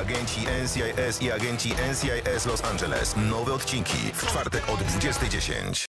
Agenci NCIS i agenci NCIS Los Angeles. Nowe odcinki w czwartek o 20:10.